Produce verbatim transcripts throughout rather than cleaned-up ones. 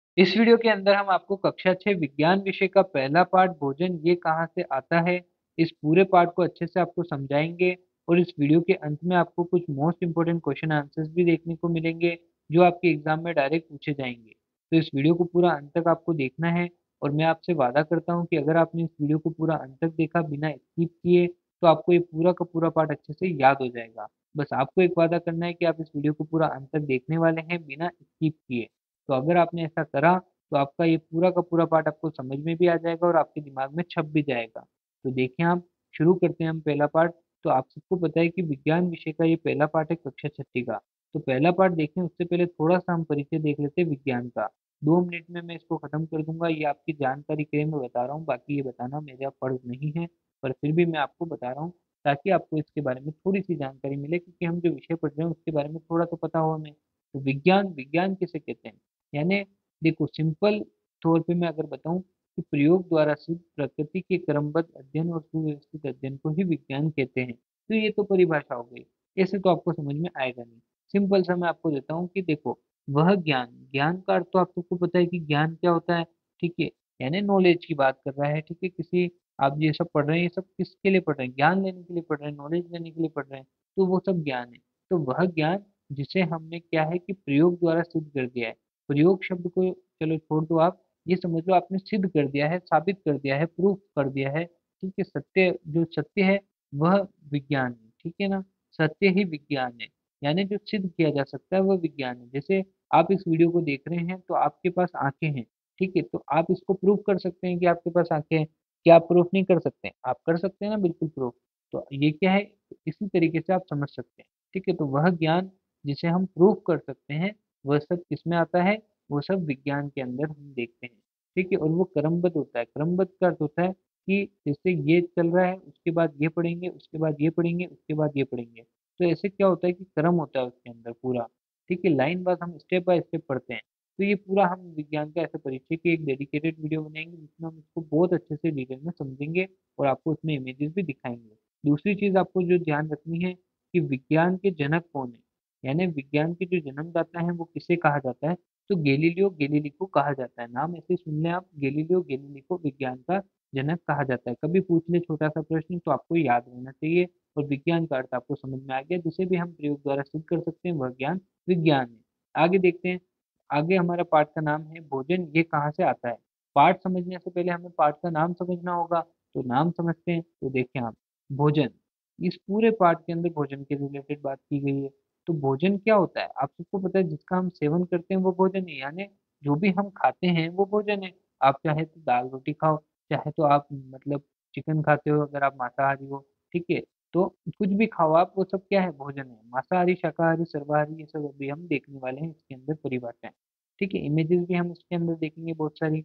इस वीडियो के अंदर हम आपको कक्षा छह विज्ञान विषय का पहला पाठ भोजन ये कहाँ से आता है, इस पूरे पाठ को अच्छे से आपको समझाएंगे। और इस वीडियो के अंत में आपको कुछ मोस्ट इंपोर्टेंट क्वेश्चन आंसर्स भी देखने को मिलेंगे जो आपके एग्जाम में डायरेक्ट पूछे जाएंगे। तो इस वीडियो को पूरा अंत तक आपको देखना है। और मैं आपसे वादा करता हूँ कि अगर आपने इस वीडियो को पूरा अंत तक देखा बिना स्किप किए तो आपको ये पूरा का पूरा पाठ अच्छे से याद हो जाएगा। बस आपको एक वादा करना है कि आप इस वीडियो को पूरा अंत तक देखने वाले हैं बिना स्किप किए। तो अगर आपने ऐसा करा तो आपका ये पूरा का पूरा पाठ आपको समझ में भी आ जाएगा और आपके दिमाग में छप भी जाएगा। तो देखिए हम शुरू करते हैं हम पहला पाठ। तो आप सबको पता है कि विज्ञान विषय का ये पहला पाठ है कक्षा छठी का। तो पहला पाठ देखें उससे पहले थोड़ा सा हम परिचय देख लेते हैं विज्ञान का। दो मिनट में मैं इसको खत्म कर दूंगा, ये आपकी जानकारी के लिए मैं बता रहा हूँ, बाकी ये बताना मेरा फर्ज नहीं है। पर फिर भी मैं आपको बता रहा हूँ ताकि आपको इसके बारे में थोड़ी सी जानकारी मिले, क्योंकि हम जो विषय पढ़ रहे हैं उसके बारे में थोड़ा तो पता हो हमें। तो विज्ञान विज्ञान किसे कहते हैं, यानी देखो सिंपल तौर पे मैं अगर बताऊं कि प्रयोग द्वारा सिद्ध प्रकृति के क्रमबद्ध अध्ययन और सुव्यवस्थित अध्ययन को ही विज्ञान कहते हैं। तो ये तो परिभाषा हो गई, ऐसे तो आपको समझ में आएगा नहीं। सिंपल सा मैं आपको देता हूँ कि देखो वह ज्ञान, ज्ञान का अर्थ तो आप सबको पता है कि ज्ञान क्या होता है। ठीक है, यानी नॉलेज की बात कर रहा है। ठीक है, किसी आप ये सब पढ़ रहे हैं, ये सब किसके लिए पढ़ रहे हैं, ज्ञान लेने के लिए पढ़ रहे हैं, नॉलेज लेने के लिए पढ़ रहे हैं। तो वो सब ज्ञान है। तो वह ज्ञान जिसे हमने क्या है कि प्रयोग द्वारा सिद्ध कर दिया है। प्रयोग शब्द को चलो छोड़ दो, आप ये समझ लो आपने सिद्ध कर दिया है, साबित कर दिया है, प्रूफ कर दिया है। ठीक है, सत्य जो सत्य है वह विज्ञान है। ठीक है ना, सत्य ही विज्ञान है। यानी जो सिद्ध किया जा सकता है वह विज्ञान है। जैसे आप इस वीडियो को देख रहे हैं तो आपके पास आंखें हैं। ठीक है, तो आप इसको प्रूव कर सकते हैं कि आपके पास आंखें हैं। क्या आप प्रूफ नहीं कर सकते, आप कर सकते हैं ना, बिल्कुल प्रूफ। तो ये क्या है, इसी तरीके से आप समझ सकते हैं। ठीक है, तो वह ज्ञान जिसे हम प्रूफ कर सकते हैं वह सब किसमें आता है, वो सब विज्ञान के अंदर हम देखते हैं। ठीक है, और वो क्रमबद्ध होता है। क्रमबद्ध का अर्थ होता है कि जैसे ये चल रहा है उसके बाद ये पढ़ेंगे, उसके बाद ये पढ़ेंगे, उसके बाद ये पढ़ेंगे। तो ऐसे क्या होता है कि क्रम होता है उसके अंदर पूरा। ठीक है, लाइन बाय हम स्टेप बाय स्टेप पढ़ते हैं। तो ये पूरा हम विज्ञान का ऐसे परिचय की एक डेडिकेटेड वीडियो बनाएंगे जिसमें हम इसको बहुत अच्छे से डिटेल में समझेंगे और आपको उसमें इमेजेस भी दिखाएंगे। दूसरी चीज आपको जो ध्यान रखनी है कि विज्ञान के जनक कौन है, यानी विज्ञान के जो जन्मदाता है वो किसे कहा जाता है। तो गैलीलियो गैलीली को कहा जाता है। नाम ऐसे सुन लें आप, गैलीलियो गैलीली को विज्ञान का जनक कहा जाता है। कभी पूछ ले छोटा सा प्रश्न तो आपको याद रहना चाहिए। और विज्ञान का अर्थ आपको समझ में आ गया, जिसे भी हम प्रयोग द्वारा सिद्ध कर सकते हैं वह ज्ञान विज्ञान है। आगे देखते हैं। आगे हमारा पाठ का नाम है भोजन ये कहाँ से आता है। पाठ समझने से पहले हमें पाठ का नाम समझना होगा। तो नाम समझते हैं। तो देखें आप, भोजन, इस पूरे पाठ के अंदर भोजन के रिलेटेड बात की गई है। तो भोजन क्या होता है आप सबको पता है, जिसका हम सेवन करते हैं वो भोजन है। यानी जो भी हम खाते हैं वो भोजन है। आप चाहे तो दाल रोटी खाओ, चाहे तो आप मतलब चिकन खाते हो अगर आप मांसाहारी हो। ठीक है, तो कुछ भी खाओ आप, वो सब क्या है, भोजन है। मांसाहारी शाकाहारी सर्वाहारी ये सब अभी हम देखने वाले हैं इसके अंदर परिभाषाएं। ठीक है, इमेजेस भी हम इसके अंदर देखेंगे बहुत सारी।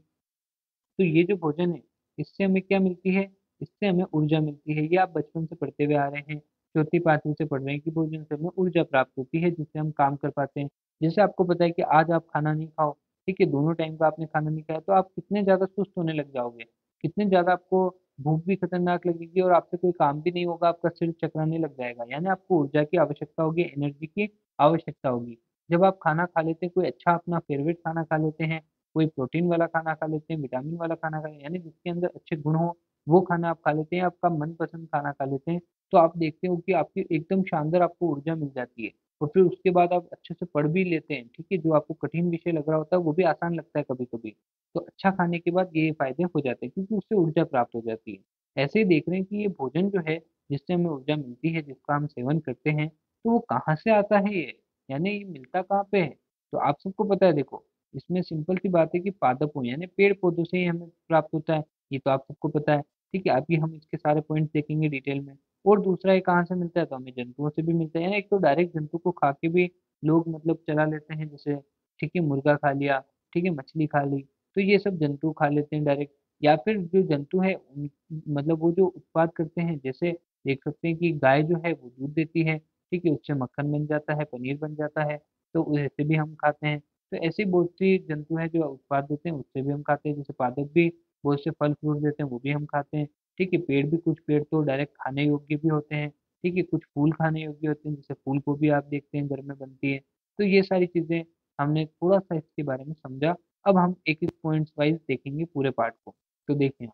तो ये जो भोजन है इससे हमें क्या मिलती है, इससे हमें ऊर्जा मिलती है। ये आप बचपन से पढ़ते हुए आ रहे हैं, चौथी पांचवी से पढ़ रहे हैं कि भोजन से हमें ऊर्जा प्राप्त होती है जिससे हम काम कर पाते हैं। जैसे आपको पता है कि आज आप खाना नहीं खाओ, ठीक है, दोनों टाइम का आपने खाना नहीं खाया, तो आप कितने ज्यादा सुस्त होने लग जाओगे, कितने ज्यादा आपको भूख भी खतरनाक लगेगी और आपसे कोई काम भी नहीं होगा, आपका सिर चकराने लग जाएगा। यानी आपको ऊर्जा की आवश्यकता होगी, एनर्जी की आवश्यकता होगी। जब आप खाना खा लेते हैं, कोई अच्छा अपना फेवरेट खाना खा लेते हैं, कोई प्रोटीन वाला खाना खा लेते हैं, विटामिन वाला खाना खा लेते हैं, यानी जिसके अंदर अच्छे गुण हो वो खाना आप खा लेते हैं, आपका मनपसंद खाना खा लेते हैं। तो आप देखते हो कि आपकी एकदम शानदार आपको ऊर्जा मिल जाती है। और फिर उसके बाद आप अच्छे से पढ़ भी लेते हैं। ठीक है, जो आपको कठिन विषय लग रहा होता है वो भी आसान लगता है कभी कभी। तो अच्छा खाने के बाद ये फायदे हो जाते हैं क्योंकि उससे ऊर्जा प्राप्त हो जाती है। ऐसे ही देख रहे हैं कि ये भोजन जो है जिससे हमें ऊर्जा मिलती है, जिसका हम सेवन करते हैं, तो वो कहाँ से आता है ये, यानी ये मिलता कहाँ पे है। तो आप सबको पता है, देखो इसमें सिंपल सी बात है कि पादपों यानी पेड़ पौधों से ही हमें प्राप्त होता है। ये तो आप सबको पता है। ठीक है, अभी हम इसके सारे पॉइंट्स देखेंगे डिटेल में। और दूसरा ये कहाँ से मिलता है, तो हमें जंतुओं से भी मिलता है। यानी एक तो डायरेक्ट जंतु को खा के भी लोग मतलब चला लेते हैं, जैसे ठीक है मुर्गा खा लिया, ठीक है मछली खा ली, तो ये सब जंतु खा लेते हैं डायरेक्ट। या फिर जो जंतु है उन- मतलब वो जो उत्पाद करते हैं, जैसे देख सकते हैं कि गाय जो है वो दूध देती है, ठीक है, उससे मक्खन बन जाता है, पनीर बन जाता है, तो उसे भी हम खाते हैं। तो ऐसे बहुत सी जंतु हैं जो उत्पाद देते हैं, उससे भी हम खाते हैं। जैसे पादप भी बहुत से फल फ्रूट देते हैं, वो भी हम खाते हैं। ठीक है, पेड़ भी, कुछ पेड़ तो डायरेक्ट खाने योग्य भी होते हैं। ठीक है, कुछ फूल खाने योग्य होते हैं, जैसे फूल गोभी आप देखते हैं घर में बनती है। तो ये सारी चीजें हमने थोड़ा-सा इसके बारे में समझा। अब हम एक-एक पॉइंट्स वाइज़ देखेंगे पूरे पार्ट को। तो देखिए,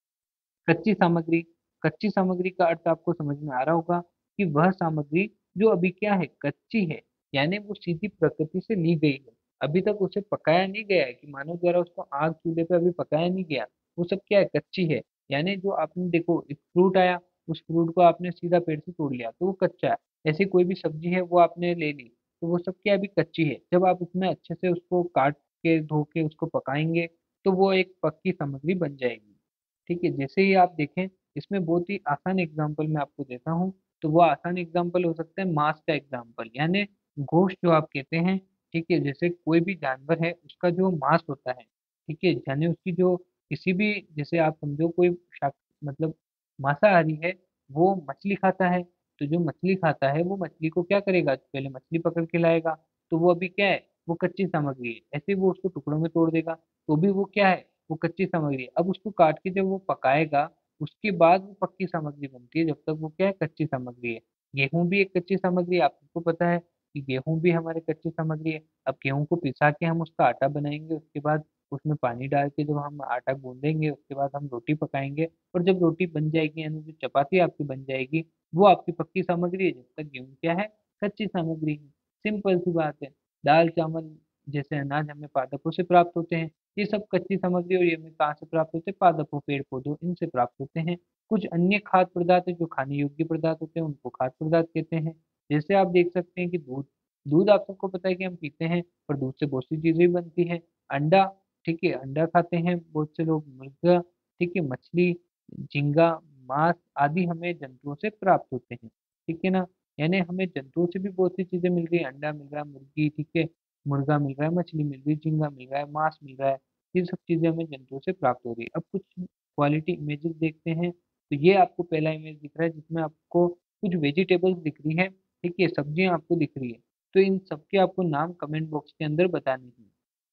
कच्ची सामग्री, कच्ची सामग्री का अर्थ आपको समझ में आ रहा होगा कि वह सामग्री जो अभी क्या है, कच्ची है, यानी वो सीधी प्रकृति से ली गई है। अभी तक उसे पकाया नहीं गया है कि मानव द्वारा उसको आग चूल्हे पे अभी पकाया नहीं गया। वो सब क्या है, कच्ची है। यानी जो आपने देखो एक फ्रूट आया, उस फ्रूट को आपने सीधा पेड़ से तोड़ लिया, तो वो कच्चा है। ऐसी कोई भी सब्जी है वो आपने ले ली, तो वो सब क्या है, अभी कच्ची है। जब आप उसमें अच्छे से उसको काट के, धो के उसको पकाएँगे, तो वो एक पक्की सामग्री बन जाएगी। ठीक है, जैसे ही आप देखें, इसमें बहुत ही आसान एग्ज़ाम्पल मैं आपको देता हूँ, तो वो आसान एग्ज़ाम्पल हो सकता है मांस का एग्ज़ाम्पल, यानी गोश्त जो आप कहते हैं, ठीक है? जैसे कोई भी जानवर है, उसका जो मांस होता है, ठीक है? यानी उसकी जो किसी भी, जैसे आप समझो कोई शाक मतलब मांसाहारी है, वो मछली खाता है, तो जो मछली खाता है, वो मछली को क्या करेगा? पहले मछली पकड़ के लाएगा, तो वो अभी क्या है? वो कच्ची सामग्री है। ऐसे ही वो उसको टुकड़ों में तोड़ देगा, तो भी वो क्या है? वो कच्ची सामग्री है। अब उसको काट के जब वो पकाएगा, उसके बाद वो पक्की सामग्री बनती है, जब तक वो क्या है, कच्ची सामग्री है। गेहूँ भी एक कच्ची सामग्री है, आपको पता है कि गेहूँ भी हमारी कच्ची सामग्री है। अब गेहूँ को पिसा के हम उसका आटा बनाएँगे, उसके बाद उसमें पानी डाल के जब हम आटा गूँथेंगे, उसके बाद हम रोटी पकाएँगे, और जब रोटी बन जाएगी, यानी जो चपाती आपकी बन जाएगी, वो आपकी पक्की सामग्री है, जब तक गेहूँ क्या है, कच्ची सामग्री है। सिंपल सी बात है। दाल-चावल जैसे अनाज हमें पादपों से प्राप्त होते हैं, ये सब कच्ची सामग्री, और ये हमें कहाँ से प्राप्त होते हैं? पादपों, पेड़-पौधों, इनसे प्राप्त होते हैं। कुछ अन्य खाद्य पदार्थ हैं जो खाने योग्य पदार्थ होते हैं, उनको खाद्य पदार्थ कहते हैं। जैसे आप देख सकते हैं कि दूध, दूध आप सबको पता है कि हम पीते हैं, और दूध से बहुत सी चीज़ें बनती हैं। अंडा, ठीक है, अंडा खाते हैं बहुत से लोग, मुर्गा, ठीक है, मछली, झींगा, मांस आदि हमें जंतुओं से प्राप्त होते हैं, ठीक है ना? यानी हमें जंतुओं से भी बहुत सी चीज़ें मिल रही हैं, अंडा मिल रहा है, मुर्गी, ठीक है, मुर्गा मिल रहा है, मछली मिल रही है, झींगा मिल रहा है, मांस मिल रहा है। ये सब चीज़ें हमें जंतुओं से प्राप्त हो रही है। अब कुछ क्वालिटी इमेजेस देखते हैं, तो ये आपको पहला इमेज दिख रहा है जिसमें आपको कुछ वेजिटेबल्स दिख रही हैं, ठीक है, सब्जियाँ आपको दिख रही है। तो इन सबके आपको नाम कमेंट बॉक्स के अंदर बताने हैं,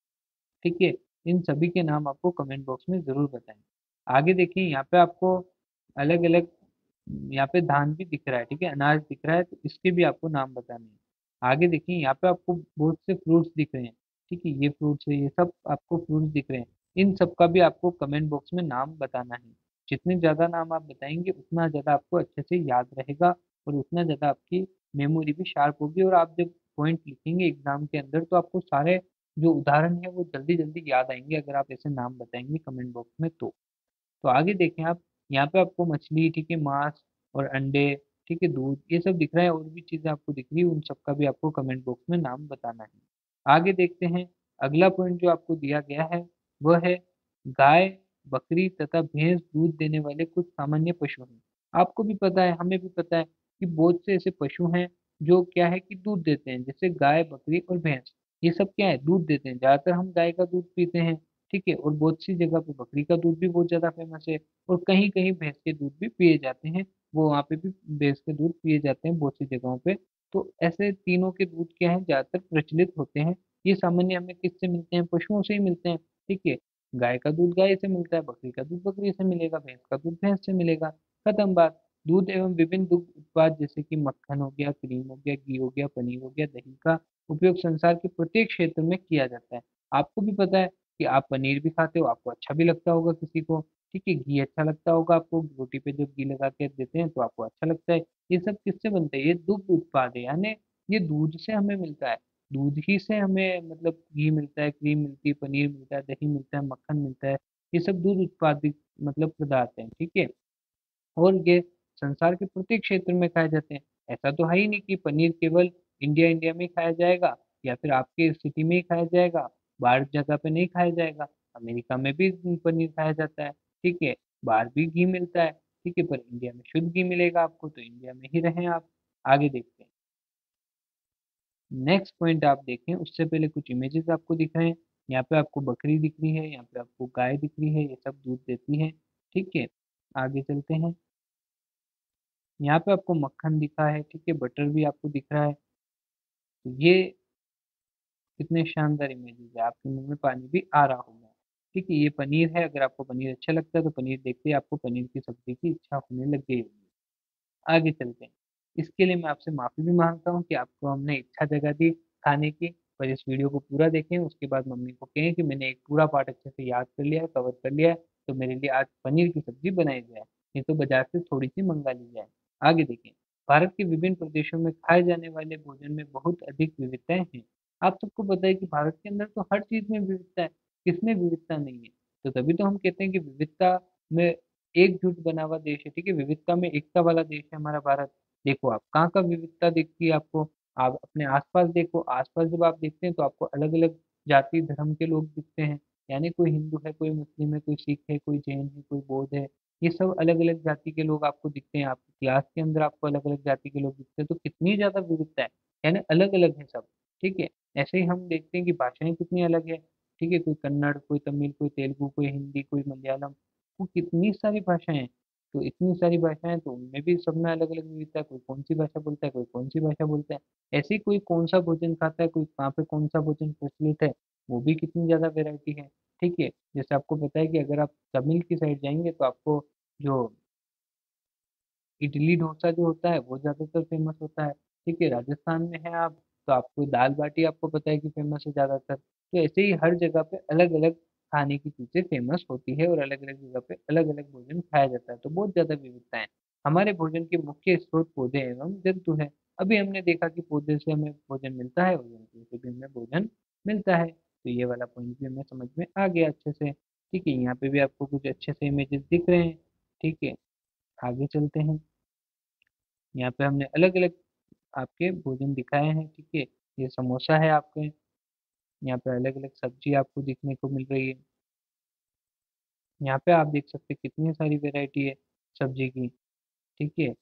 ठीक है? इन सभी के नाम आपको कमेंट बॉक्स में ज़रूर बताएँ। आगे देखिए, यहाँ पे आपको अलग-अलग, यहाँ पे धान भी दिख रहा है, ठीक है? अनाज दिख रहा है, तो इसके भी आपको नाम बताने हैं। आगे देखिए, यहाँ पे आपको बहुत से फ्रूट्स दिख रहे हैं, ठीक है? ये फ्रूट्स है, ये सब आपको फ्रूट्स दिख रहे हैं। इन सब का भी आपको कमेंट बॉक्स में नाम बताना है। जितने ज़्यादा नाम आप बताएँगे, उतना ज़्यादा आपको अच्छे से याद रहेगा, और उतना ज़्यादा आपकी मेमोरी भी शार्प होगी, और आप जब पॉइंट लिखेंगे एग्ज़ाम के अंदर, तो आपको सारे जो उदाहरण है वो जल्दी-जल्दी याद आएँगे, अगर आप ऐसे नाम बताएँगे कमेंट बॉक्स में तो। तो आगे देखें आप, यहाँ पे आपको मछली, ठीक है, माँस और अंडे, ठीक है, दूध, ये सब दिख रहा है, और भी चीज़ें आपको दिख रही है, उन सबका भी आपको कमेंट बॉक्स में नाम बताना है। आगे देखते हैं, अगला पॉइंट जो आपको दिया गया है, वह है गाय, बकरी तथा भैंस दूध देने वाले कुछ सामान्य पशु हैं। आपको भी पता है, हमें भी पता है कि बहुत से ऐसे पशु हैं, जो क्या है कि दूध देते हैं, जैसे गाय, बकरी और भैंस। ये सब क्या है, दूध देते हैं। ज़्यादातर हम गाय का दूध पीते हैं, ठीक है? और बहुत सी जगह पे बकरी का दूध भी बहुत ज़्यादा फ़ेमस है, और कहीं-कहीं भैंस के दूध भी पिए जाते हैं। वो वहाँ पे भी भैंस के दूध पिए जाते हैं बहुत सी जगहों पे। तो ऐसे तीनों के दूध क्या है, ज़्यादातर प्रचलित होते हैं। ये सामान्य हमें किससे मिलते हैं? पशुओं से ही मिलते हैं, ठीक है? गाय का दूध गाय से मिलता है, बकरी का दूध बकरी से मिलेगा, भैंस का दूध भैंस से मिलेगा, खत्म बात। दूध एवं विभिन्न दुग्ध उत्पाद जैसे कि मक्खन हो गया, क्रीम हो गया, घी हो गया, पनीर हो गया, दही का उपयोग संसार के प्रत्येक क्षेत्र में किया जाता है। आपको भी पता है कि आप पनीर भी खाते हो, आपको अच्छा भी लगता होगा किसी को, ठीक है? घी अच्छा लगता होगा आपको, रोटी पे जब घी लगा के देते हैं तो आपको अच्छा लगता है। ये सब किससे बनता है? ये दुग्ध उत्पाद है, यानी ये दूध से हमें मिलता है। दूध ही से हमें मतलब घी मिलता है, क्रीम मिलती है, पनीर मिलता है, दही मिलता है, मक्खन मिलता है। ये सब दूध उत्पादित मतलब पदार्थ हैं, ठीक है? और ये संसार के प्रत्येक क्षेत्र में खाए जाते हैं। ऐसा तो है ही नहीं कि पनीर केवल इंडिया इंडिया में ही खाया जाएगा, या फिर आपके सिटी में ही खाया जाएगा, बाहर जगह पे नहीं खाया जाएगा। अमेरिका में भी पनीर खाया जाता है, ठीक है? बाहर भी घी मिलता है, ठीक है? पर इंडिया में शुद्ध घी मिलेगा आपको, तो इंडिया में ही रहें आप। आगे देखते हैं। नेक्स्ट पॉइंट आप देखें, उससे पहले कुछ इमेजेस आपको दिख रहे हैं। यहाँ पे आपको बकरी दिख रही है, यहाँ पे आपको गाय दिख रही है, ये सब दूध देती है, ठीक है? आगे चलते हैं। यहाँ पे आपको मक्खन दिखा है, ठीक है, बटर भी आपको दिख रहा है। तो ये कितने शानदार इमेजेस है, आपके मुँह में पानी भी आ रहा होगा। ठीक है, ये पनीर है, अगर आपको पनीर अच्छा लगता है तो पनीर देखते ही आपको पनीर की सब्ज़ी की इच्छा होने लग गई होगी। आगे चलते हैं। इसके लिए मैं आपसे माफ़ी भी माँगता हूँ कि आपको हमने इच्छा जगा दी खाने की, पर इस वीडियो को पूरा देखें, उसके बाद मम्मी को कहें कि मैंने एक पूरा पार्ट अच्छे से याद कर लिया है, कवर कर लिया है, तो मेरे लिए आज पनीर की सब्जी बनाई जाए, नहीं तो बाजार से थोड़ी सी मंगा ली जाए। आगे देखें, भारत के विभिन्न प्रदेशों में खाए जाने वाले भोजन में बहुत अधिक विविधताएं हैं। आप सबको पता है कि भारत के अंदर तो हर चीज में विविधता है, किसमें विविधता नहीं है? तो तभी तो हम कहते हैं कि विविधता में एकजुट बना हुआ देश है, ठीक है, विविधता में एकता वाला देश है हमारा भारत। देखो आप कहाँ का विविधता दिखती है आपको, आप अपने आसपास देखो, आसपास जब आप देखते हैं तो आपको अलग अलग जाति धर्म के लोग दिखते हैं, यानी कोई हिंदू है, कोई मुस्लिम है, कोई सिख है, कोई जैन है, कोई बौद्ध है, ये सब अलग अलग जाति के लोग आपको दिखते हैं, आपकी क्लास के अंदर आपको अलग अलग जाति के लोग दिखते हैं, तो कितनी ज्यादा विविधता है, यानी अलग अलग है सब। ठीक है, ऐसे ही हम देखते हैं कि भाषाएं कितनी अलग है, ठीक है, कोई कन्नड़, कोई तमिल, कोई तेलुगु, कोई हिंदी, कोई मलयालम, वो कितनी सारी भाषाएं हैं। तो इतनी सारी भाषाएं, तो उनमें भी सब में अलग अलग विविधता है, कोई कौन सी भाषा बोलता है, कोई कौन सी भाषा बोलता है, ऐसे ही कोई कौन सा भोजन खाता है, कोई कहाँ पे कौन सा भोजन प्रचलित है, वो भी कितनी ज्यादा वैरायटी है। ठीक है, जैसे आपको पता है कि अगर आप तमिल की साइड जाएंगे तो आपको जो इडली डोसा जो होता है वो ज्यादातर फेमस होता है। ठीक है, राजस्थान में है आप, तो आपको दाल बाटी आपको पता है कि फेमस है ज्यादातर। तो ऐसे ही हर जगह पे अलग अलग खाने की चीजें फेमस होती है और अलग अलग जगह पे अलग अलग भोजन खाया जाता है, तो बहुत ज्यादा विविधता है। हमारे भोजन के मुख्य स्रोत पौधे एवं जंतु है। अभी हमने देखा कि पौधे से हमें भोजन मिलता है और जंतु से भी हमें भोजन मिलता है, तो ये वाला पॉइंट भी हमें समझ में आ गया अच्छे से। ठीक है, यहाँ पे भी आपको कुछ अच्छे से इमेजेस दिख रहे हैं। ठीक है, आगे चलते हैं। यहाँ पे हमने अलग अलग आपके भोजन दिखाए हैं। ठीक है, ये समोसा है आपके, यहाँ पे अलग अलग सब्जी आपको दिखने को मिल रही है। यहाँ पे आप देख सकते हैं कितनी सारी वैरायटी है सब्जी की। ठीक है,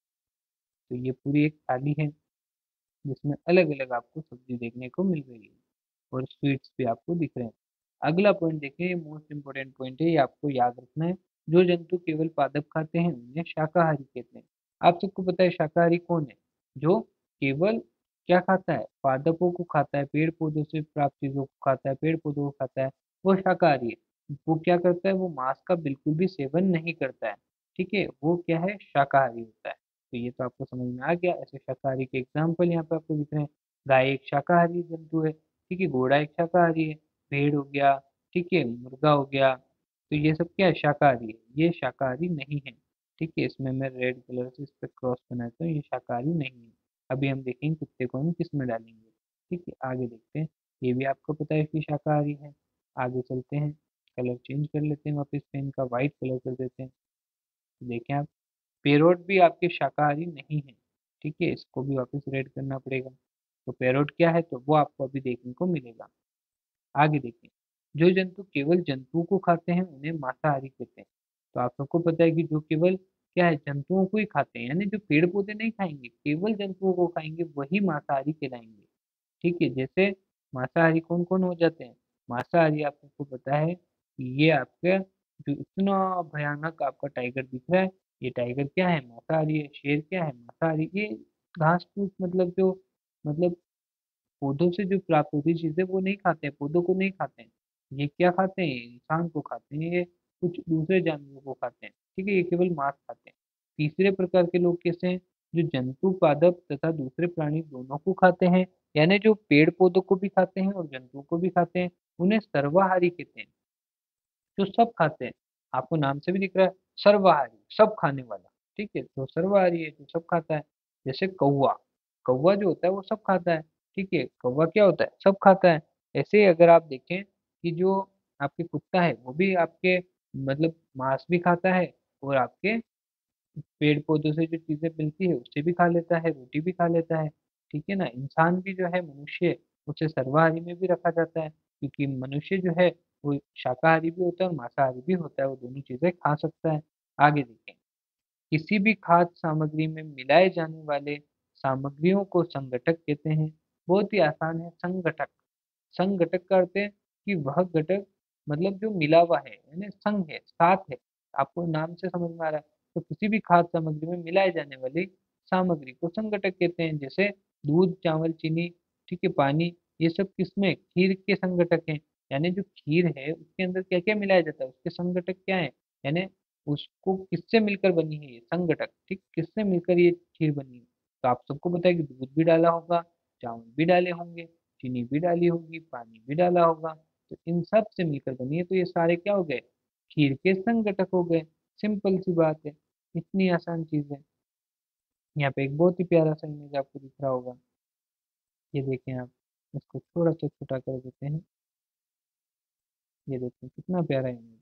तो ये पूरी एक थाली है जिसमें अलग अलग आपको सब्जी देखने को मिल रही है और स्वीट्स भी आपको दिख रहे हैं। अगला पॉइंट देखिए, ये मोस्ट इंपोर्टेंट पॉइंट है, ये आपको याद रखना है। जो जंतु केवल पादप खाते हैं उन्हें शाकाहारी कहते हैं। आप सबको पता है शाकाहारी कौन है? जो केवल क्या खाता है, पादपों को खाता है, पेड़ पौधों से प्राप्त चीजों को खाता है, पेड़ पौधों को खाता है, वो शाकाहारी है। वो क्या करता है, वो मांस का बिल्कुल भी सेवन नहीं करता है। ठीक है, वो क्या है, शाकाहारी होता है। तो ये तो आपको समझ में आ गया। ऐसे शाकाहारी के एग्जाम्पल यहाँ पे आपको दिख रहे हैं। गाय एक शाकाहारी जंतु है, ठीक है, घोड़ा एक शाकाहारी है, भेड़ हो गया, ठीक है, मुर्गा हो गया, तो ये सब क्या है, शाकाहारी है, ये शाकाहारी नहीं है। ठीक है, इसमें मैं रेड कलर से इस पे क्रॉस बनाता हूँ, ये शाकाहारी नहीं है। अभी हम देखेंगे कुत्ते को हम किस में डालेंगे। ठीक है, आगे देखते हैं। ये भी आपको पता है कि शाकाहारी है। आगे चलते हैं, कलर चेंज कर लेते हैं, वापस पेन का व्हाइट कलर कर देते हैं। देखें आप, पैरोट भी आपके शाकाहारी नहीं है। ठीक है, इसको भी वापस रेड करना पड़ेगा। तो पैरोट क्या है, तो वो आपको अभी देखने को मिलेगा। आगे देखिए, जो जंतु केवल जंतुओं को खाते हैं उन्हें मांसाहारी कहते हैं। तो आप सबको पता है कि जो केवल क्या है, जंतुओं को ही खाते हैं, यानी जो पेड़ पौधे नहीं खाएंगे, केवल जंतुओं को खाएंगे, वही मांसाहारी कहलाएंगे। ठीक है, जैसे मांसाहारी कौन कौन हो जाते हैं? मांसाहारी आप सबको पता है कि ये आपका जो इतना भयानक आपका टाइगर दिख रहा है, ये टाइगर क्या है, मांसाहारी है। शेर क्या है, मांसाहारी। ये घास फूस मतलब जो मतलब पौधों से जो प्राप्त होती चीजें वो नहीं खाते हैं, पौधों को नहीं खाते हैं। ये क्या खाते हैं, इंसान को खाते हैं, ये कुछ दूसरे जानवरों को खाते हैं। ठीक है, ये केवल मांस खाते हैं। तीसरे प्रकार के लोग कैसे हैं? जो जंतु पादप तथा दूसरे प्राणी दोनों को खाते हैं, यानी जो पेड़ पौधों को भी खाते हैं और जंतुओं को भी खाते हैं, उन्हें सर्वाहारी कहते हैं। जो सब खाते हैं, आपको नाम से भी दिख रहा है, सर्वाहारी, सब खाने वाला। ठीक है, तो सर्वाहारी है, जो सब खाता है। जैसे कौवा, कौवा जो होता है वो सब खाता है। ठीक है, कौवा क्या होता है, सब खाता है। ऐसे ही अगर आप देखें कि जो आपके कुत्ता है वो भी आपके मतलब मांस भी खाता है और आपके पेड़ पौधों से जो चीजें मिलती है उससे भी खा लेता है, रोटी भी खा लेता है। ठीक है ना, इंसान भी जो है, मनुष्य, उसे सर्वाहारी में भी रखा जाता है, क्योंकि मनुष्य जो है वो शाकाहारी भी होता है और मांसाहारी भी होता है, वो दोनों चीजें खा सकता है। आगे देखें, किसी भी खाद्य सामग्री में मिलाए जाने वाले सामग्रियों को संघटक कहते हैं। बहुत ही आसान है, संघटक। संघटक का अर्थ है कि वह घटक मतलब जो मिला हुआ है, यानी संघ है, साथ है। आपको नाम से समझ में आ रहा है। तो किसी भी खाद्य सामग्री में मिलाए जाने वाली सामग्री को संघटक कहते हैं। जैसे दूध, चावल, चीनी, ठीक है, पानी, ये सब किसमें, खीर के संघटक हैं। यानी जो खीर है उसके अंदर क्या क्या मिलाया जाता है, उसके संघटक क्या है, यानी उसको किससे मिलकर बनी है ये संघटक, ठीक, किससे मिलकर ये खीर बनी है। तो आप सबको पता है कि दूध भी डाला होगा, चावल भी डाले होंगे, चीनी भी डाली होगी, पानी भी डाला होगा, तो इन सब से मिलकर बनी है, तो ये सारे क्या हो गए, खीर के संघटक हो गए। सिंपल सी बात है, इतनी आसान चीज है। यहाँ पे एक बहुत ही प्यारा सा इमेज आपको दिख रहा होगा, ये देखें आप, इसको थोड़ा सा छोटा कर देते हैं, ये देखें कितना प्यारा इमेज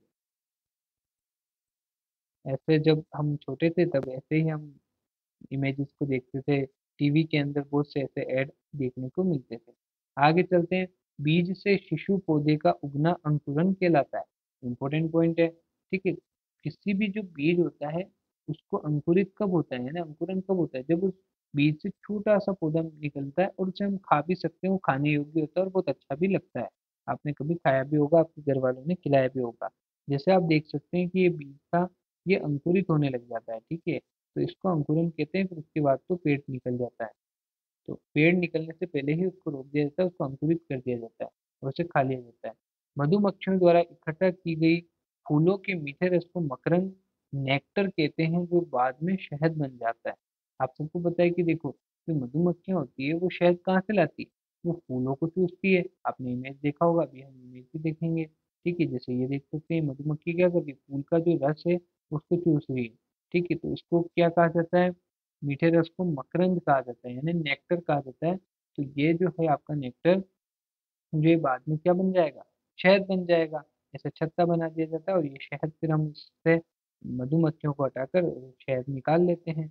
है। ऐसे जब हम छोटे थे तब ऐसे ही हम इमेजेस को देखते थे, टीवी के अंदर बहुत से ऐसे ऐड देखने को मिलते थे। आगे चलते हैं, बीज से शिशु पौधे का उगना अंकुरन कहलाता है। इंपॉर्टेंट पॉइंट है, ठीक है। किसी भी जो बीज होता है उसको अंकुरित कब होता है ना, अंकुरन कब होता है, जब उस बीज से छोटा सा पौधा निकलता है और उसे हम खा भी सकते हैं, वो खाने योग्य होता है और बहुत अच्छा भी लगता है। आपने कभी खाया भी होगा, आपके घर वालों ने खिलाया भी होगा। जैसे आप देख सकते हैं कि ये बीज था, ये अंकुरित होने लग जाता है, ठीक है, तो इसको अंकुरन कहते हैं। फिर उसके बाद तो पेड़ निकल जाता है, तो पेड़ निकलने से पहले ही उसको रोक दिया जाता है, उसको अंकुरित कर दिया जाता है और उसे खा लिया जाता है। मधुमक्खियों द्वारा इकट्ठा की गई फूलों के मीठे रस को मकरंद, नेक्टर कहते हैं, जो बाद में शहद बन जाता है। आप सबको पता है कि देखो, जो मधुमक्खियां होती है वो शहद कहाँ से लाती है, वो फूलों को चूसती है। आपने इमेज देखा होगा, अभी हम इमेज भी देखेंगे, ठीक है। जैसे ये देख सकते हैं, मधुमक्खी क्या कर रही है, फूल का जो रस है उसको चूस रही है, ठीक है। तो इसको क्या कहा जाता है, मीठे रस को मकरंद कहा जाता है, यानी नेक्टर कहा जाता है। तो ये जो है आपका नेक्टर, जो ये बाद में क्या बन जाएगा, शहद बन जाएगा। ऐसे छत्ता बना दिया जाता है और ये शहद फिर हम इससे मधुमक्खियों को हटाकर शहद निकाल लेते हैं।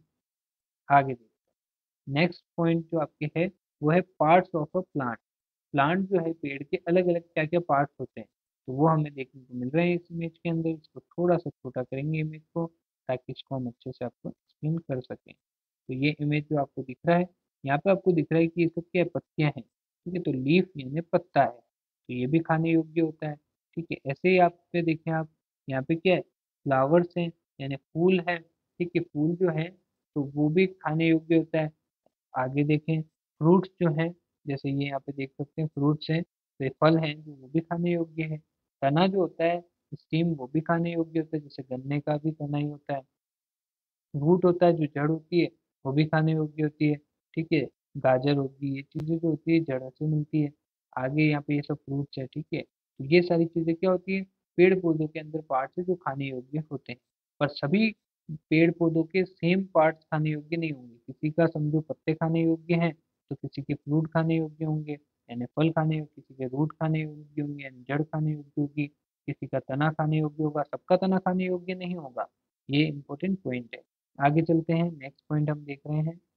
आगे देखते हैं, नेक्स्ट पॉइंट जो आपके है वो है parts of a plant. Plant जो है, पेड़ के अलग अलग क्या क्या पार्ट्स होते हैं, तो वो हमें देखने को मिल रहे हैं इस इमेज के अंदर। इसको थोड़ा सा छोटा करेंगे इमेज को, ताकि इसको हम अच्छे से आपको एक्सप्लेन कर सकें। तो ये इमेज जो आपको दिख रहा है, यहाँ पे आपको दिख रहा है कि ये सब क्या है, पत्तियां हैं, ठीक है। तो लीफ यानी पत्ता है, तो ये भी खाने योग्य होता है, ठीक है। ऐसे ही आप पे देखें, आप यहाँ पे क्या है, फ्लावर्स हैं, यानी फूल है, ठीक है। फूल जो है तो वो भी खाने योग्य होता है। आगे देखें, फ्रूट्स जो हैं, जैसे ये यहाँ पे देख सकते हैं फ्रूट्स हैं, तो ये फल हैं जो वो भी खाने योग्य है। तना जो होता है, स्टीम, वो भी खाने योग्य होता है, जैसे गन्ने का भी तना ही होता है। रूट होता है, जो जड़ होती है, वो भी खाने योग्य होती है, ठीक है। गाजर होगी, ये चीजें जो होती है जड़ से मिलती है। आगे यहाँ पे ये सब फ्रूट्स है, ठीक है। तो ये सारी चीजें क्या होती है, पेड़ पौधों के अंदर पार्ट्स है जो खाने योग्य होते हैं। पर सभी पेड़ पौधों के सेम पार्ट्स खाने योग्य नहीं होंगे, किसी का समझो पत्ते खाने योग्य हैं, तो किसी के फ्रूट खाने योग्य होंगे, यानी फल खाने योग्य, किसी के रूट खाने योग्य होंगे, यानी जड़ खाने योग्य होगी, किसी का तना खाने योग्य होगा, सबका तना खाने योग्य नहीं होगा। ये इंपॉर्टेंट पॉइंट है। आगे चलते हैं, नेक्स्ट पॉइंट हम देख रहे हैं,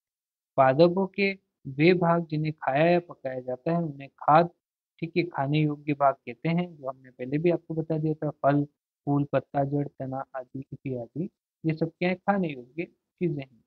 पादपों के वे भाग जिन्हें खाया या पकाया जाता है उन्हें खाद, ठीक है, खाने योग्य भाग कहते हैं, जो हमने पहले भी आपको बता दिया था। फल, फूल, पत्ता, जड़, तना आदि इत्यादि, ये सब क्या है, खाने योग्य चीजें हैं।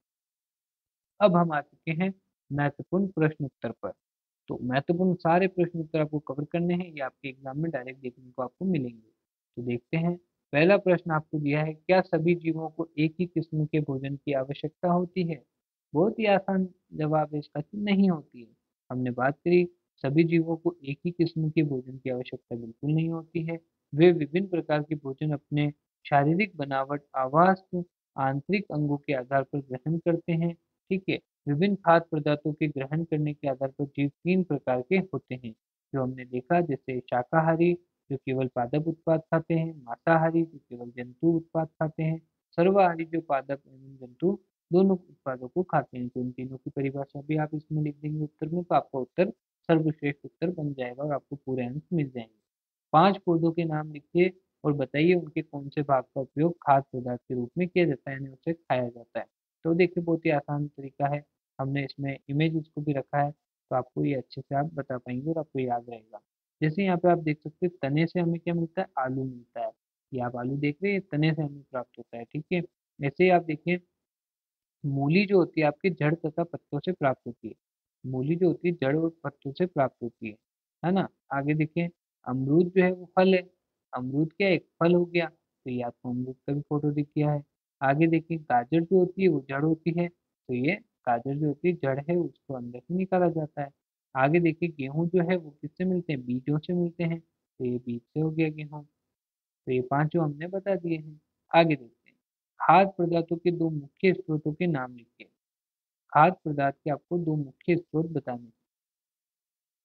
अब हम आ चुके हैं महत्वपूर्ण प्रश्न उत्तर पर। तो महत्वपूर्ण सारे प्रश्न उत्तर आपको कवर करने हैं, ये आपके एग्जाम में डायरेक्ट देखने को आपको मिलेंगे। तो देखते हैं, पहला प्रश्न आपको दिया है, क्या सभी जीवों को एक ही किस्म के भोजन की आवश्यकता होती है। बहुत ही आसान जवाब है इसका कि नहीं होती है। हमने बात करी, सभी जीवों को एक ही किस्म के भोजन की आवश्यकता बिल्कुल नहीं होती है। वे विभिन्न प्रकार के भोजन अपने शारीरिक बनावट, आवास, आंतरिक अंगों के आधार पर ग्रहण करते हैं, ठीक है। विभिन्न खाद्य पदार्थों के ग्रहण करने के आधार पर जीव तीन प्रकार के होते हैं, जो हमने देखा, जैसे शाकाहारी जो केवल पादप उत्पाद खाते हैं, मांसाहारी जो केवल जंतु उत्पाद खाते हैं, सर्वाहारी जो पादप एवं जंतु दोनों उत्पादों को खाते हैं। तो इन तीनों की परिभाषा भी आप इसमें लिख देंगे उत्तर में, तो आपका उत्तर सर्वश्रेष्ठ उत्तर बन जाएगा और आपको पूरे अंक मिल जाएंगे। पांच पौधों के नाम लिखिए और बताइए उनके कौन से भाग का उपयोग खाद्य पदार्थ के रूप में किया जाता है, यानी उसे खाया जाता है। तो देखिए, बहुत ही आसान तरीका है, हमने इसमें इमेज को भी रखा है, तो आपको ये अच्छे से आप बता पाएंगे और आपको याद रहेगा। जैसे यहाँ पे आप देख सकते हैं, तने से हमें क्या मिलता है, आलू मिलता है। ये आप आलू देख रहे हैं, तने से हमें प्राप्त होता है, ठीक है। ऐसे ही आप देखिए, मूली जो होती है आपकी जड़ तथा पत्तों से प्राप्त होती है। मूली जो होती है जड़ और पत्तों से प्राप्त होती है है ना। आगे देखिए, अमरूद जो है वो फल है। अमरूद क्या है, एक फल हो गया, तो ये आपको अमरूद का भी फोटो दिख गया है। आगे देखिए, गाजर जो होती है वो जड़ होती है, तो ये गाजर जो होती है जड़ है, उसको अंदर से निकाला जाता है। आगे देखिए, गेहूं जो है वो किससे मिलते हैं, बीजों से मिलते हैं, तो ये बीज से हो गया गेहूं। तो ये पांचों हमने बता दिए हैं। आगे देखते हैं, खाद्य पदार्थों के दो मुख्य स्रोतों के नाम लिखिए। खाद्य पदार्थ के आपको दो मुख्य स्रोत बताने हैं।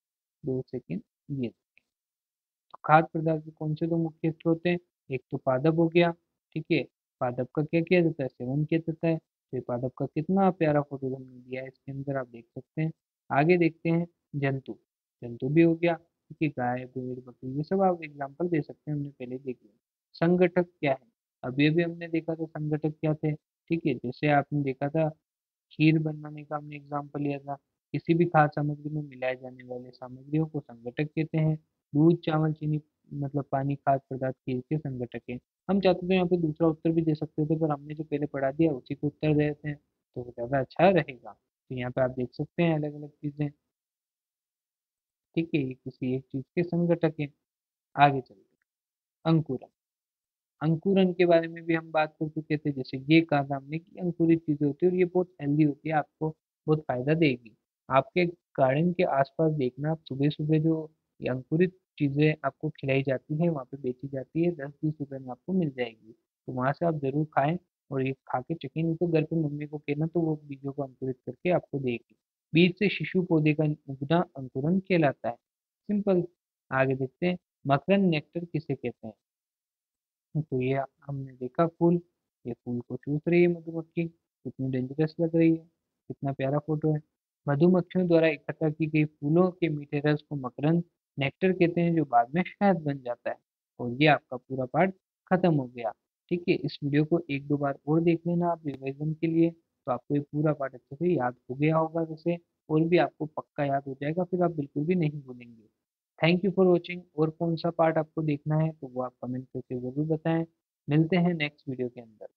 दो सेकेंड ये। तो खाद्य पदार्थ के कौन से दो मुख्य स्रोत हैं? एक तो पादप हो गया, ठीक है। पादप का क्या किया जाता है? सेवन किया जाता है। तो ये पादप का कितना प्यारा फोटो हमने दिया है इसके अंदर, आप देख सकते हैं। आगे देखते हैं जंतु। जंतु भी हो गया, ठीक है। गाय, भेड़, बकरी, ये सब आप एग्जाम्पल दे सकते हैं, हमने पहले देख लिया। संगठक क्या है? अभी अभी हमने देखा था संगठक क्या थे, ठीक है। जैसे आपने देखा था खीर बनाने का हमने एग्जाम्पल लिया था। किसी भी खाद्य सामग्री में मिलाए जाने वाले सामग्रियों को संगठक कहते हैं। दूध, चावल, चीनी, मतलब पानी, खाद्य पदार्थ खीर के संगठक है। हम चाहते तो यहाँ पे दूसरा उत्तर भी दे सकते थे, पर हमने जो पहले पढ़ा दिया उसी को उत्तर दे देते हैं, तो वो ज़्यादा अच्छा रहेगा। तो यहाँ पे आप देख सकते हैं अलग अलग चीज़ें, ठीक है। ये किसी एक चीज़ के संगठक है। आगे चलते हैं, अंकुरन। अंकुरन के बारे में भी हम बात कर चुके थे। जैसे ये कहा था हमने कि अंकुरित चीजें होती है और ये बहुत हेल्दी होती है, आपको बहुत फायदा देगी। आपके गार्डन के आसपास देखना, आप सुबह सुबह जो ये अंकुरित चीजें आपको खिलाई जाती है, वहाँ पे बेची जाती है, दस बीस रुपए में आपको मिल जाएगी। तो वहाँ से आप जरूर खाएं और ये खा के चेकिंग, नहीं तो घर पे मम्मी को कहना तो वो बीजों को अंकुरित करके आपको देगी। बीज से शिशु पौधे का उगना अंकुरन कहलाता है। सिंपल। आगे देखते हैं, मकरंद नेक्टर किसे कहते हैं? तो ये हमने देखा फूल, ये फूल को चूस रही है मधुमक्खी, कितनी डेंजरस लग रही है, कितना प्यारा फोटो है। मधुमक्खियों द्वारा इकट्ठा की गई फूलों के मीठे रस को मकरंद नेक्टर कहते हैं, जो बाद में शहद बन जाता है। और ये आपका पूरा पार्ट खत्म हो गया, ठीक है। इस वीडियो को एक दो बार और देख लेना आप रिवीजन के लिए, तो आपको ये पूरा पार्ट अच्छे से याद हो गया होगा वैसे, और भी आपको पक्का याद हो जाएगा, फिर आप बिल्कुल भी नहीं भूलेंगे। Thank you for watching. और कौन सा पार्ट आपको देखना है तो वो आप कमेंट करके ज़रूर बताएं। मिलते हैं नेक्स्ट वीडियो के अंदर।